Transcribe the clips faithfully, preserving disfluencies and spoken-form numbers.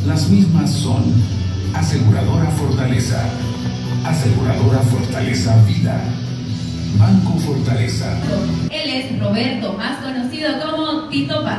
Las mismas son Aseguradora Fortaleza, Aseguradora Fortaleza Vida, Banco Fortaleza. Él es Roberto, más conocido como Tito Paz.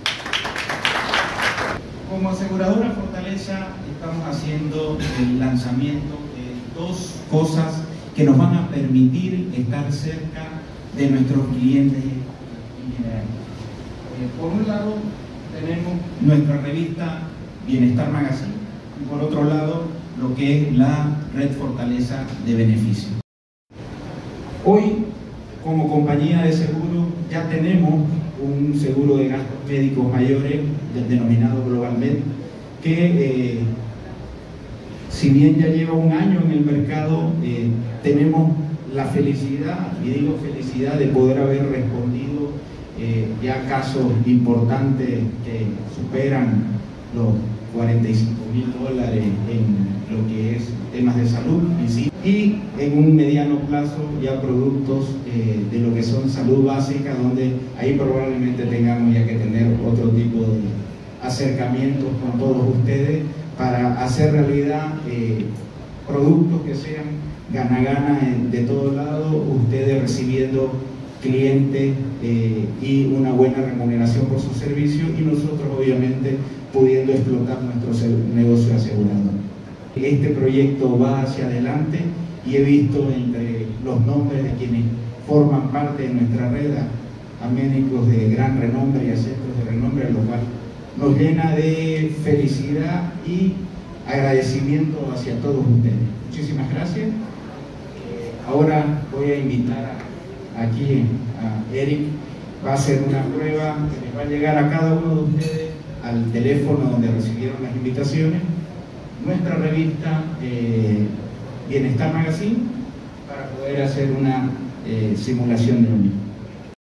Como Aseguradora Fortaleza estamos haciendo el lanzamiento de dos cosas que nos van a permitir estar cerca de nuestros clientes en general. Eh, por un lado tenemos nuestra revista Bienestar Magazine y por otro lado lo que es la Red Fortaleza de Beneficios. Hoy, como compañía de seguro, ya tenemos un seguro de gastos médicos mayores, denominado Global Med, que eh, si bien ya lleva un año en el mercado, eh, tenemos la felicidad, y digo felicidad, de poder haber respondido eh, ya casos importantes que superan los cuarenta y cinco mil dólares en lo que es temas de salud en sí, y en un mediano plazo ya productos eh, de lo que son salud básica, donde ahí probablemente tengamos ya que tener otro tipo de acercamientos con todos ustedes para hacer realidad eh, productos que sean gana-gana de todos lados, ustedes recibiendo clientes eh, y una buena remuneración por su servicio, y nosotros obviamente pudiendo explotar nuestro negocio asegurador. Este proyecto va hacia adelante y he visto entre los nombres de quienes forman parte de nuestra red a médicos de gran renombre y a centros de renombre, lo cual nos llena de felicidad y agradecimiento hacia todos ustedes. Muchísimas gracias. Ahora voy a invitar a, aquí a Eric, va a hacer una prueba que les va a llegar a cada uno de ustedes al teléfono donde recibieron las invitaciones, nuestra revista eh, Bienestar Magazine, para poder hacer una eh, simulación de lo mismo.